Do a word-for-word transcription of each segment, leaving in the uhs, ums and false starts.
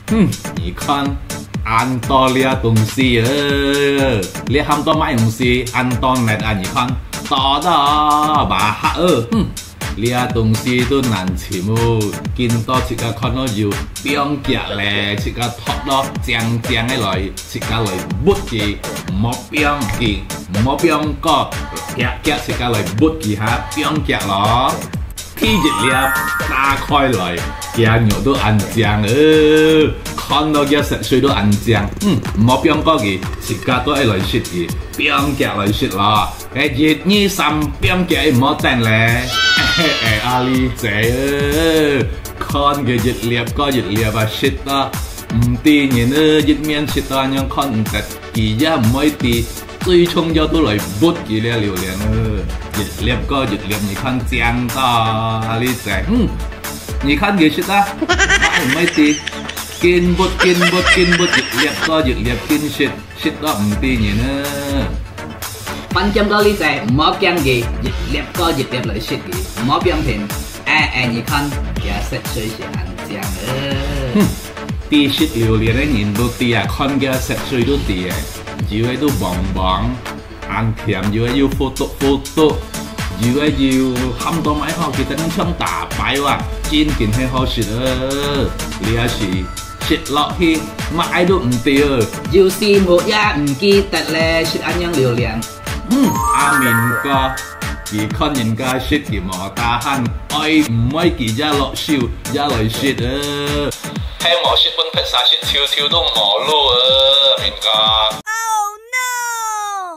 嗯，你看，按到了东西呃，你很多买东西，按到那啊，你看，多的把哈呃，嗯。呢啊東西都難纏喎，見到切個看到要邊夾咧，切個托咯正正嘅來，切個來撥佢，唔好邊佢，唔好邊個夾夾切個來撥佢下邊夾咯，天熱了打開來，夾肉都硬正誒，看到嘅食水都硬正，嗯，唔好邊個佢，切個都係來雪佢，邊夾來雪咯，誒熱呢三邊夾唔好正咧。Ê Ali trẻ con cái dịch liệp có dịch liệp và shit đó tì nhìn ơ dịch miên shit đó nhưng con thật kỳ giá mới tì tuy chung cho tôi lại bút kỳ lẹ liều liền ơ dịch liệp có dịch liệp nhìn con chàng đó Ali trẻ nhìn con cái shit đó mới tì kinh bút kinh bút kinh bút dịch liệp có dịch liệp kinh shit shit đó tì nhìn ơ Phần trăm có lý giải mó biang gì dịch liệp có dịch liệp lại shit gì mó biang thìn à à nhị con ya sẽ chơi sẽ ăn chàng ơ tí shit liều liền ấy nhìn đôi tí à con kia sẽ chơi đôi tí à dù ấy đôi bỏng bỏng ăn thiểm dù ấy yêu photo photo dù ấy yêu hâm tô máy họ thì ta đang trong tả bài wa chín kiện hay họ shit ơ lia shit shit lọ hi mà ai đụng tí ơ dù si một ya kỳ tật lệ shit ăn nhang liều liền Amin có kỳ con nhìn ca shit kỳ mỏ ta han oi mấy kỳ gia lọ siêu gia lọ shit ơ hay mỏ shit bên phết sa shit chiêu chiêu都mỏ luôn ơ Amin có Oh no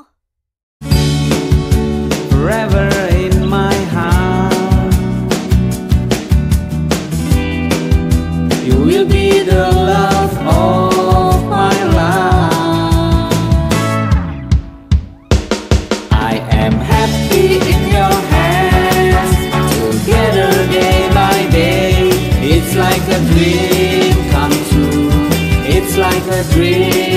Forever in my heart You will be the love of my life I'm happy in your hands Together day by day It's like a dream come true It's like a dream